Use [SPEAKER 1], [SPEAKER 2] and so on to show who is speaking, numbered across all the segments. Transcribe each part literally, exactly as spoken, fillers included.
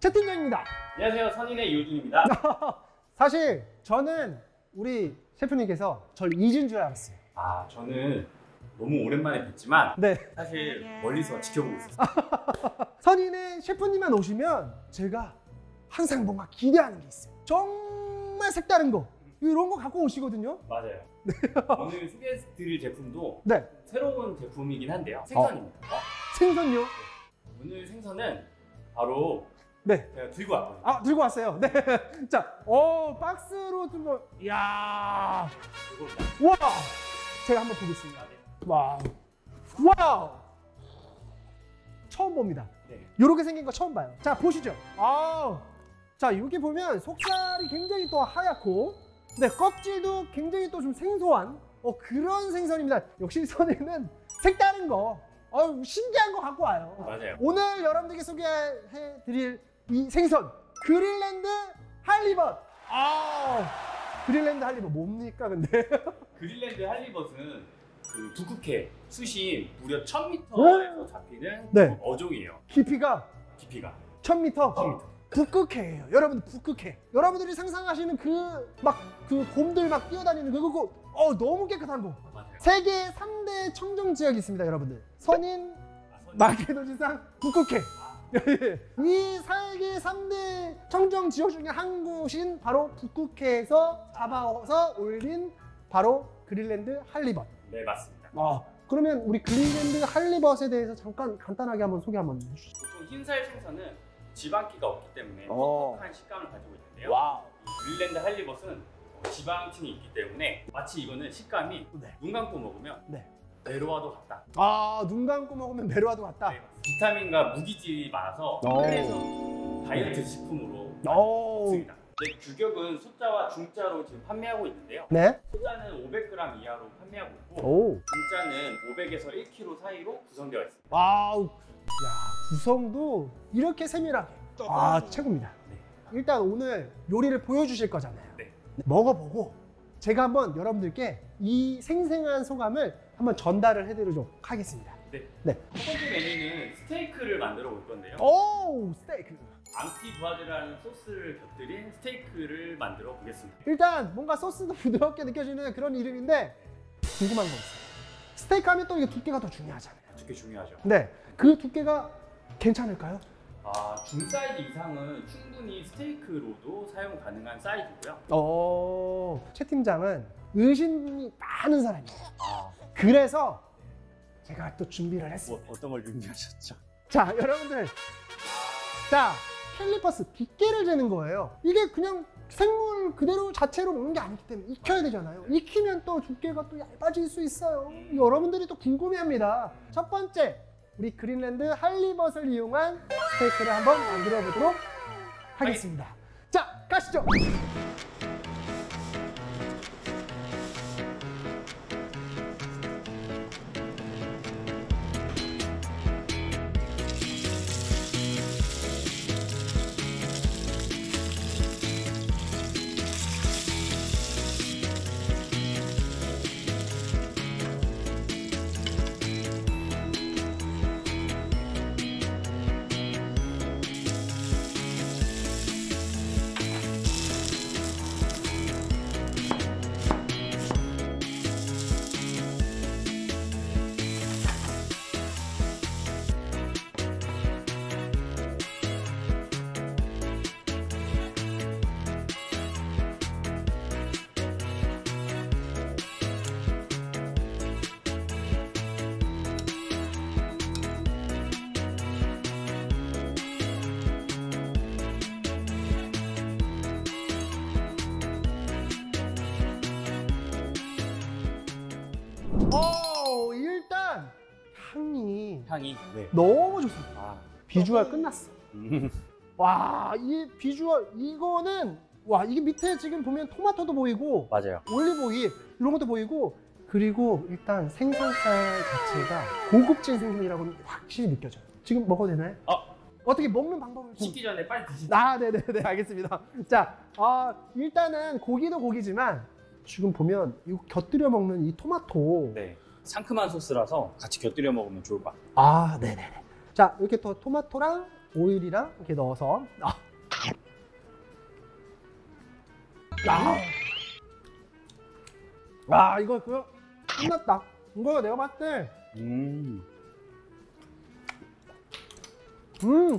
[SPEAKER 1] 최 팀장입니다.
[SPEAKER 2] 안녕하세요, 선인의 이호준입니다.
[SPEAKER 1] 사실 저는 우리 셰프님께서 저를 잊은 줄 알았어요.
[SPEAKER 2] 아, 저는 너무 오랜만에 뵀지만
[SPEAKER 1] 네.
[SPEAKER 2] 사실 멀리서 지켜보고 있었어요.
[SPEAKER 1] 선인의 셰프님만 오시면 제가 항상 뭔가 기대하는 게 있어요. 정말 색다른 거 이런 거 갖고 오시거든요.
[SPEAKER 2] 맞아요. 오늘 소개해드릴 제품도
[SPEAKER 1] 네.
[SPEAKER 2] 새로운 제품이긴 한데요. 생선입니다.
[SPEAKER 1] 어? 생선요?
[SPEAKER 2] 네. 오늘 생선은 바로
[SPEAKER 1] 네.
[SPEAKER 2] 제가 들고 왔거든요.
[SPEAKER 1] 아, 들고 왔어요. 네. 자, 어, 박스로 좀 뭐, 이야.
[SPEAKER 2] 이겁니다.
[SPEAKER 1] 와! 제가 한번 보겠습니다. 와우. 와우! 처음 봅니다.
[SPEAKER 2] 네.
[SPEAKER 1] 요렇게 생긴 거 처음 봐요. 자, 보시죠. 아우. 자, 이렇게 보면 속살이 굉장히 또 하얗고, 네, 껍질도 굉장히 또 좀 생소한 어, 그런 생선입니다. 역시 선에는 색다른 거, 어, 신기한 거 갖고 와요.
[SPEAKER 2] 맞아요.
[SPEAKER 1] 오늘 여러분들께 소개해 드릴 이 생선, 그린랜드 할리벗. 아, 그린랜드 할리벗 뭡니까, 근데?
[SPEAKER 2] 그린랜드 할리벗은 그 북극해 수심 무려 천 미터에서 잡히는
[SPEAKER 1] 네.
[SPEAKER 2] 어종이에요.
[SPEAKER 1] 깊이가
[SPEAKER 2] 깊이가
[SPEAKER 1] 천 미터.
[SPEAKER 2] 천 미터.
[SPEAKER 1] 북극해예요. 여러분들 북극해. 여러분들이 상상하시는 그 막 그 곰들 막 뛰어다니는 그거 어 너무 깨끗한 거.
[SPEAKER 2] 맞아요.
[SPEAKER 1] 세계 삼 대 청정 지역이 있습니다, 여러분들. 선인,
[SPEAKER 2] 아, 선인.
[SPEAKER 1] 마케도지상, 북극해. 이 세계 삼 대 청정 지역 중에 한 곳인 바로 북극해에서 잡아서 올린 바로 그린랜드 할리벗.
[SPEAKER 2] 네, 맞습니다.
[SPEAKER 1] 아, 그러면 우리 그린랜드 할리벗에 대해서 잠깐 간단하게 한번 소개 한번 해주시죠.
[SPEAKER 2] 보통 흰살 생선은 지방기가 없기 때문에
[SPEAKER 1] 어.
[SPEAKER 2] 퍽퍽한 식감을 가지고 있는데요.
[SPEAKER 1] 와우.
[SPEAKER 2] 이 그린랜드 할리벗은 지방층이 있기 때문에 마치 이거는 식감이
[SPEAKER 1] 네.
[SPEAKER 2] 눈 감고 먹으면
[SPEAKER 1] 네.
[SPEAKER 2] 메로와도 같다.
[SPEAKER 1] 아, 눈 감고 먹으면 메로와도 같다.
[SPEAKER 2] 네, 비타민과 무기질이 많아서
[SPEAKER 1] 오.
[SPEAKER 2] 그래서 다이어트 식품으로
[SPEAKER 1] 오.
[SPEAKER 2] 먹습니다. 네, 규격은 소자와 중자로 지금 판매하고 있는데요.
[SPEAKER 1] 네.
[SPEAKER 2] 소자는 오백 그램 이하로 판매하고 있고
[SPEAKER 1] 오.
[SPEAKER 2] 중자는 오백에서 일 킬로그램 사이로 구성되어 있습니다.
[SPEAKER 1] 와우. 야, 구성도 이렇게 세밀하게. 아, 최고입니다.
[SPEAKER 2] 네.
[SPEAKER 1] 일단 오늘 요리를 보여주실 거잖아요.
[SPEAKER 2] 네.
[SPEAKER 1] 먹어보고 제가 한번 여러분들께 이 생생한 소감을 한번 전달을 해드리도록 하겠습니다.
[SPEAKER 2] 네.
[SPEAKER 1] 네.
[SPEAKER 2] 첫 번째 메뉴는 스테이크를 만들어 볼 건데요.
[SPEAKER 1] 오, 스테이크.
[SPEAKER 2] 앙티부아즈라는 소스를 곁들인 스테이크를 만들어 보겠습니다.
[SPEAKER 1] 일단 뭔가 소스도 부드럽게 느껴지는 그런 이름인데 궁금한 거 있어요. 스테이크 하면 또 이게 두께가 더 중요하잖아요.
[SPEAKER 2] 두께 중요하죠.
[SPEAKER 1] 네. 그 두께가 괜찮을까요?
[SPEAKER 2] 아, 중사이즈 이상은 충분히 스테이크로도 사용 가능한 사이즈고요.
[SPEAKER 1] 어, 최 팀장은 의심이 많은 사람이에요.
[SPEAKER 2] 아,
[SPEAKER 1] 그래서 제가 또 준비를 했습니다.
[SPEAKER 2] 뭐, 어떤 걸 준비하셨죠?
[SPEAKER 1] 자, 여러분들. 자, 캘리퍼스 두께를 재는 거예요. 이게 그냥 생물 그대로 자체로 먹는 게 아니기 때문에 익혀야 되잖아요. 익히면 또 두께가 또 얇아질 수 있어요. 여러분들이 또 궁금해합니다. 첫 번째, 우리 그린랜드 할리벗을 이용한 스테이크를 한번 만들어 보도록 하겠습니다. 자, 가시죠. 어, 일단 향이
[SPEAKER 2] 향이. 네.
[SPEAKER 1] 너무 좋습니다.
[SPEAKER 2] 아,
[SPEAKER 1] 비주얼 끝났어.
[SPEAKER 2] 음.
[SPEAKER 1] 와, 이 비주얼 이거는 와, 이게 밑에 지금 보면 토마토도 보이고
[SPEAKER 2] 맞아요.
[SPEAKER 1] 올리브오일 이런 것도 보이고 그리고 일단 생선살 자체가 고급진 생선이라고 확실히 느껴져요. 지금 먹어도 되나요?
[SPEAKER 2] 어,
[SPEAKER 1] 어떻게 먹는 방법을 좀...
[SPEAKER 2] 식기 전에 빨리 드시죠.
[SPEAKER 1] 아, 네네네, 알겠습니다. 자, 아, 일단은 고기도 고기지만 지금 보면 이거 곁들여 먹는 이 토마토.
[SPEAKER 2] 네. 상큼한 소스라서 같이 곁들여 먹으면 좋을 것 같아요.
[SPEAKER 1] 아, 네네네. 자, 이렇게 또 토마토랑 오일이랑 이렇게 넣어서 아. 야. 와 이거 그거 끝났다. 이거 내가 봤을 때
[SPEAKER 2] 음.
[SPEAKER 1] 음.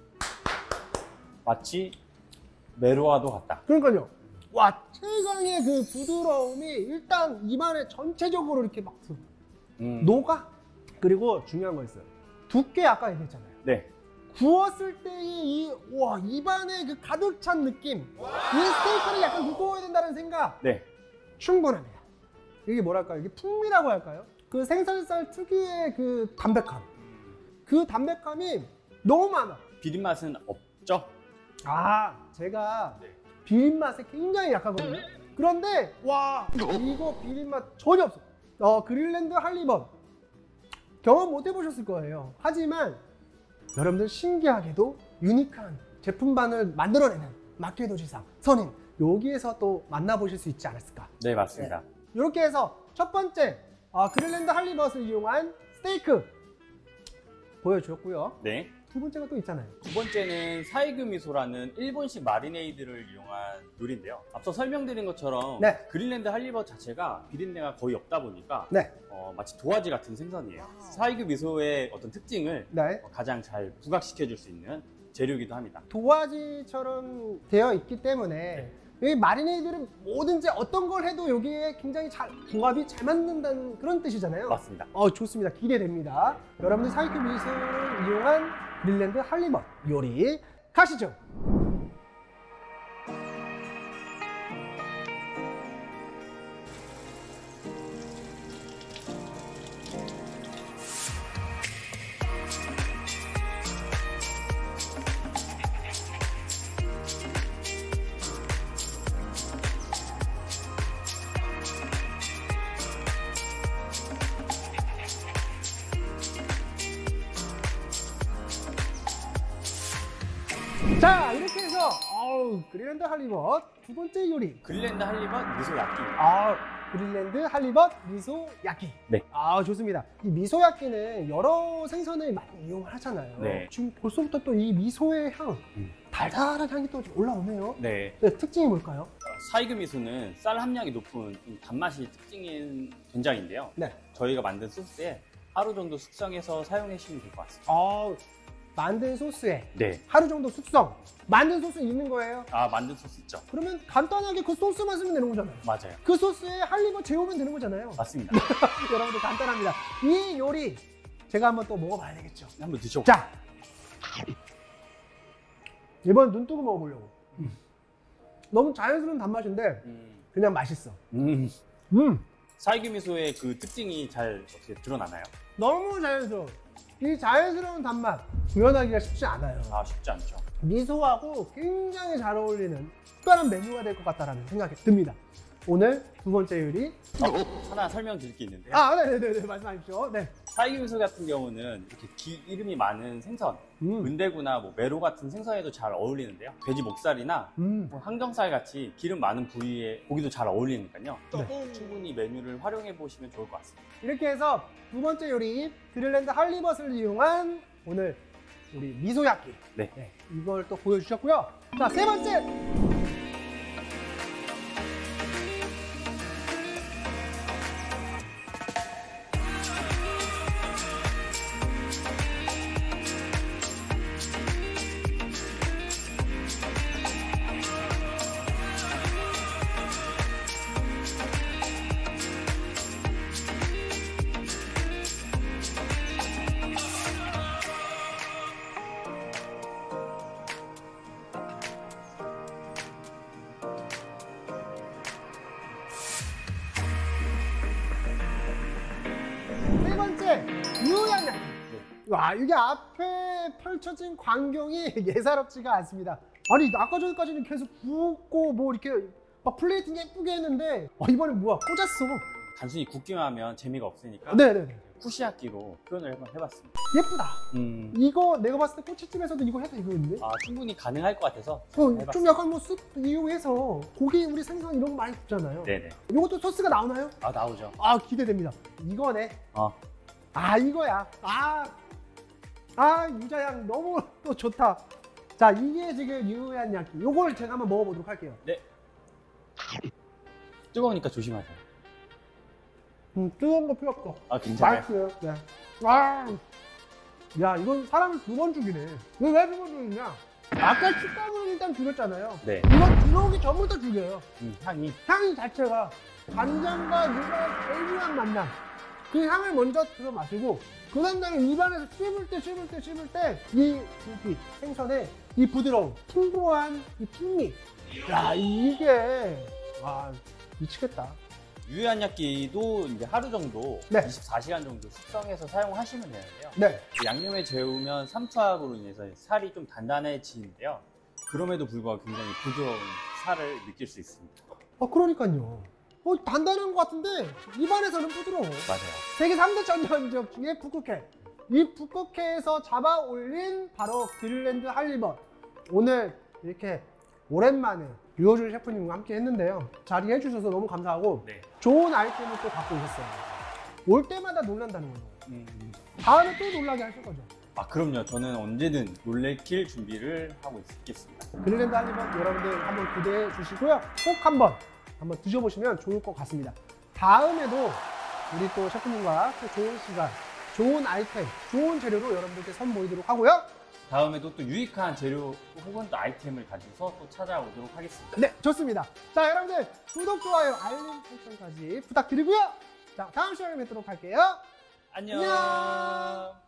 [SPEAKER 2] 마치 메로와도 같다.
[SPEAKER 1] 그러니까요. 와 최강의 그 부드러움이 일단 입안에 전체적으로 이렇게 막
[SPEAKER 2] 음.
[SPEAKER 1] 녹아. 그리고 중요한 거 있어요. 두께 아까 얘기했잖아요.
[SPEAKER 2] 네.
[SPEAKER 1] 구웠을 때의 이 와 입안에 그 가득 찬 느낌. 이 스테이크는 약간 두꺼워야 된다는 생각.
[SPEAKER 2] 네.
[SPEAKER 1] 충분합니다. 이게 뭐랄까요? 이게 풍미라고 할까요? 그 생선살 특유의 그 담백함. 그 담백함이 너무 많아.
[SPEAKER 2] 비린 맛은 없죠?
[SPEAKER 1] 아, 제가
[SPEAKER 2] 네.
[SPEAKER 1] 비린 맛에 굉장히 약하거든요. 그런데 와 이거 비린 맛 전혀 없어. 어 그릴랜드 할리벗 경험 못 해보셨을 거예요. 하지만 여러분들 신기하게도 유니크한 제품반을 만들어내는 마케도지상 선인 여기에서 또 만나보실 수 있지 않았을까.
[SPEAKER 2] 네, 맞습니다.
[SPEAKER 1] 이렇게 해서 첫 번째 어, 그릴랜드 할리벗을 이용한 스테이크 보여주었고요.
[SPEAKER 2] 네.
[SPEAKER 1] 두 번째가 또 있잖아요.
[SPEAKER 2] 두 번째는 사이그 미소라는 일본식 마리네이드를 이용한 요리인데요. 앞서 설명드린 것처럼
[SPEAKER 1] 네.
[SPEAKER 2] 그릴랜드 할리벗 자체가 비린내가 거의 없다 보니까
[SPEAKER 1] 네.
[SPEAKER 2] 어, 마치 도화지 같은 생선이에요. 사이그 미소의 어떤 특징을
[SPEAKER 1] 네.
[SPEAKER 2] 어, 가장 잘 부각시켜 줄 수 있는 재료이기도 합니다.
[SPEAKER 1] 도화지처럼 되어 있기 때문에 이 마리네이드를 뭐든지 어떤 걸 해도 여기에 굉장히 잘 궁합이 잘 맞는다는 그런 뜻이잖아요.
[SPEAKER 2] 맞습니다.
[SPEAKER 1] 어 좋습니다. 기대됩니다. 여러분들 사이큐 미소를 이용한 그릴랜드 할리벗 요리 가시죠. 자 이렇게 해서 어우, 그릴랜드 할리벗 두 번째 요리
[SPEAKER 2] 그릴랜드 할리벗 미소 야끼.
[SPEAKER 1] 아 그릴랜드 할리벗 미소 야끼.
[SPEAKER 2] 네.
[SPEAKER 1] 아 좋습니다. 이 미소 야끼는 여러 생선을 많이 이용을 하잖아요.
[SPEAKER 2] 네.
[SPEAKER 1] 지금 벌써부터 또 이 미소의 향
[SPEAKER 2] 음.
[SPEAKER 1] 달달한 향이 또 올라오네요.
[SPEAKER 2] 네.
[SPEAKER 1] 네, 특징이 뭘까요?
[SPEAKER 2] 사이그 미소는 쌀 함량이 높은 이 단맛이 특징인 된장인데요.
[SPEAKER 1] 네.
[SPEAKER 2] 저희가 만든 소스에 하루 정도 숙성해서 사용해 주시면 될 것 같습니다.
[SPEAKER 1] 아 만든 소스에
[SPEAKER 2] 네.
[SPEAKER 1] 하루 정도 숙성. 만든 소스 있는 거예요.
[SPEAKER 2] 아, 만든 소스 있죠?
[SPEAKER 1] 그러면 간단하게 그 소스만 쓰면 되는 거잖아요.
[SPEAKER 2] 맞아요.
[SPEAKER 1] 그 소스에 할리벗 재우면 되는 거잖아요.
[SPEAKER 2] 맞습니다.
[SPEAKER 1] 여러분들 간단합니다. 이 요리 제가 한번 또 먹어봐야 되겠죠.
[SPEAKER 2] 한번 드셔보세요.
[SPEAKER 1] 자, 이번 눈 뜨고 먹어보려고. 너무 자연스러운 단맛인데
[SPEAKER 2] 음.
[SPEAKER 1] 그냥 맛있어.
[SPEAKER 2] 음.
[SPEAKER 1] 음,
[SPEAKER 2] 사이그 미소의 그 특징이 잘 어떻게 드러나나요?
[SPEAKER 1] 너무 자연스러워. 이 자연스러운 단맛 구현하기가 쉽지 않아요.
[SPEAKER 2] 아, 쉽지 않죠.
[SPEAKER 1] 미소하고 굉장히 잘 어울리는 특별한 메뉴가 될 것 같다라는 생각이 듭니다. 오늘 두 번째 요리.
[SPEAKER 2] 어, 하나 설명드릴 게 있는데요.
[SPEAKER 1] 아, 네네네, 말씀하십시오. 네.
[SPEAKER 2] 사이그 미소 같은 경우는 이렇게 기, 이름이 많은 생선,
[SPEAKER 1] 음,
[SPEAKER 2] 은대구나 뭐 메로 같은 생선에도 잘 어울리는데요. 돼지 목살이나
[SPEAKER 1] 음.
[SPEAKER 2] 뭐 항정살 같이 기름 많은 부위에 고기도 잘 어울리니까요.
[SPEAKER 1] 네.
[SPEAKER 2] 충분히 메뉴를 활용해 보시면 좋을 것 같습니다.
[SPEAKER 1] 이렇게 해서 두 번째 요리 그릴랜드 할리벗을 이용한 오늘 우리 미소야끼.
[SPEAKER 2] 네.
[SPEAKER 1] 이걸 또 보여주셨고요. 자, 세 번째. 세 번째 유양야끼. 와, 이게 앞에 펼쳐진 광경이 예사롭지가 않습니다. 아니 아까 전까지는 계속 굽고 뭐 이렇게 막 플레이팅 예쁘게 했는데 어, 이번엔 뭐야 꽂았어.
[SPEAKER 2] 단순히 굽기만 하면 재미가 없으니까
[SPEAKER 1] 네네네.
[SPEAKER 2] 쿠시야끼로 표현을 한번 해봤습니다.
[SPEAKER 1] 예쁘다.
[SPEAKER 2] 음,
[SPEAKER 1] 이거 내가 봤을 때 꼬치집에서도 이거 해도 이거였는데.
[SPEAKER 2] 아, 충분히 가능할 것 같아서
[SPEAKER 1] 어, 좀
[SPEAKER 2] 해봤습니다.
[SPEAKER 1] 약간 뭐 쑥 이용해서 고기 우리 생선 이런 거 많이 굽잖아요.
[SPEAKER 2] 네네.
[SPEAKER 1] 이것도 소스가 나오나요?
[SPEAKER 2] 아, 나오죠.
[SPEAKER 1] 아 기대됩니다. 이거네.
[SPEAKER 2] 어.
[SPEAKER 1] 아 이거야. 아 아, 유자향 너무 또 좋다. 자, 이게 지금 유효한 야끼. 요걸 제가 한번 먹어보도록 할게요.
[SPEAKER 2] 네. 뜨거우니까 조심하세요.
[SPEAKER 1] 음, 뜨거운 거 필요 없어.
[SPEAKER 2] 아, 괜찮아요.
[SPEAKER 1] 맛있어요. 네. 와, 야, 이건 사람을 두 번 죽이네. 이거 왜 두 번 죽이냐? 아까 식감은 일단 죽였잖아요.
[SPEAKER 2] 네.
[SPEAKER 1] 이건 들어오기 전부터 죽여요.
[SPEAKER 2] 음, 향이.
[SPEAKER 1] 향 자체가 간장과 유자의 절묘한 만남. 그 향을 먼저 들어 마시고 그 다음에 입안에서 씹을 때 씹을 때 씹을 때이 고기 생선의 이 부드러움, 풍부한 이 풍미. 야, 이게 와 미치겠다.
[SPEAKER 2] 유효한 약기도 이제 하루 정도,
[SPEAKER 1] 네.
[SPEAKER 2] 이십사 시간 정도 숙성해서 사용하시면 되는데요.
[SPEAKER 1] 네.
[SPEAKER 2] 양념에 재우면 삼투압으로 인해서 살이 좀 단단해지는데요. 그럼에도 불구하고 굉장히 부드러운 살을 느낄 수 있습니다.
[SPEAKER 1] 어 그러니까요. 어 단단한 것 같은데 입안에서는 부드러워.
[SPEAKER 2] 맞아요.
[SPEAKER 1] 세계 삼 대 전전지역 중에 북극해. 이 북극해에서 잡아 올린 바로 그린란드 할리벗. 오늘 이렇게 오랜만에 류호준 셰프님과 함께 했는데요. 자리해 주셔서 너무 감사하고
[SPEAKER 2] 네.
[SPEAKER 1] 좋은 아이템을 또 갖고 오셨어요. 올 때마다 놀란다는 거죠.
[SPEAKER 2] 음,
[SPEAKER 1] 다음에 또 놀라게 하실 거죠.
[SPEAKER 2] 아, 그럼요. 저는 언제든 놀래킬 준비를 하고 있겠습니다.
[SPEAKER 1] 그린란드 할리벗 여러분들 한번 기대해 주시고요. 꼭 한번 한번 드셔보시면 좋을 것 같습니다. 다음에도 우리 또 셰프님과 또 좋은 시간, 좋은 아이템, 좋은 재료로 여러분들께 선보이도록 하고요.
[SPEAKER 2] 다음에도 또 유익한 재료 혹은 또 아이템을 가지고서 또 찾아오도록 하겠습니다.
[SPEAKER 1] 네, 좋습니다. 자, 여러분들 구독, 좋아요, 알림 설정까지 부탁드리고요. 자, 다음 시간에 뵙도록 할게요.
[SPEAKER 2] 안녕.
[SPEAKER 1] 안녕.